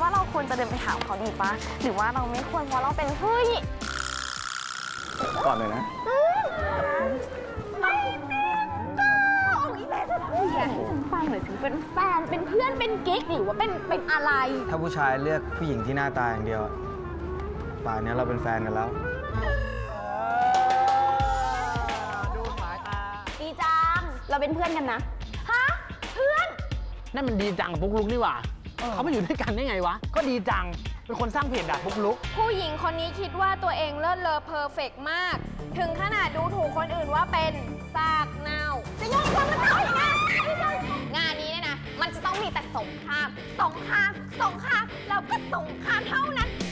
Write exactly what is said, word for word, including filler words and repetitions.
ว่าเราควรจะเดินไปถามเขาดีปะหรือว่าเราไม่ควรเพราะเราเป็นผู้หญิงก่อนเลยนะไม่จริงก็อีแม่จะคุยให้ฉันฟังหน่อยสิเป็นแฟนเป็นเพื่อนเป็นกิ๊กหรือว่าเป็นเป็นอะไรถ้าผู้ชายเลือกผู้หญิงที่หน้าตาอย่างเดียวป่านนี้เราเป็นแฟนกันแล้วดูสายตาดีจังเราเป็นเพื่อนกันนะฮะเพื่อนนั่นมันดีจังปุ๊กลุกนี่หว่าเขามาอยู่ด้วยกันได้ไงวะก็ดีจังเป็นคนสร้างเพจด่าปุ๊กลุกผู้หญิงคนนี้คิดว่าตัวเองเลิศเลอเพอร์เฟกต์มากถึงขนาดดูถูกคนอื่นว่าเป็นซากเน่าจะยอมความมันเอาอย่างไงงานนี้เนี่ยนะมันจะต้องมีแต่สงครามสงครามสงครามแล้วก็สงครามเท่านั้น